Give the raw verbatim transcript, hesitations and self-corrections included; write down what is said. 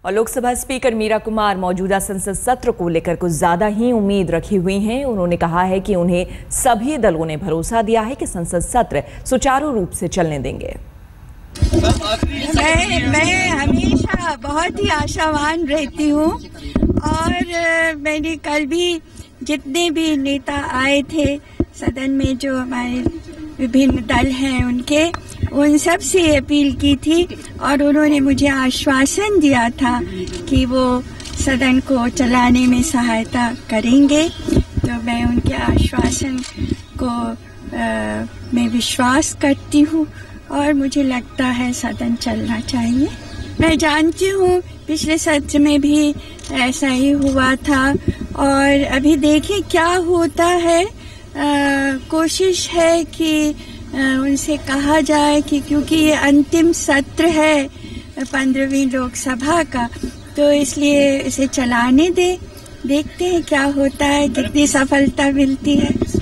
और लोकसभा स्पीकर मीरा कुमार मौजूदा संसद सत्र को लेकर कुछ ज्यादा ही उम्मीद रखी हुई हैं। उन्होंने कहा है कि उन्हें सभी दलों ने भरोसा दिया है कि संसद सत्र सुचारू रूप से चलने देंगे। मैं मैं हमेशा बहुत ही आशावान रहती हूँ और मैंने कल भी जितने भी नेता आए थे सदन में, जो हमारे विभिन्न दल हैं उनके, उन सब से अपील की थी और उन्होंने मुझे आश्वासन दिया था कि वो सदन को चलाने में सहायता करेंगे। तो मैं उनके आश्वासन को आ, मैं विश्वास करती हूँ और मुझे लगता है सदन चलना चाहिए। मैं जानती हूँ पिछले सत्र में भी ऐसा ही हुआ था और अभी देखिए क्या होता है। आ, कोशिश है कि उनसे कहा जाए कि क्योंकि ये अंतिम सत्र है पंद्रहवीं लोकसभा का, तो इसलिए इसे चलाने दे। देखते हैं क्या होता है, कितनी सफलता मिलती है।